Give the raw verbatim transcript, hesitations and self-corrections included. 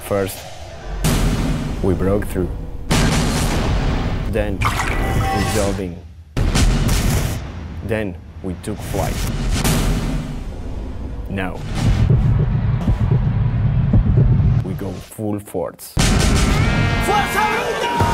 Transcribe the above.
First, we broke through. Then, we dove in. Then, we took flight. Now, we go full force. Fuerza Bruta!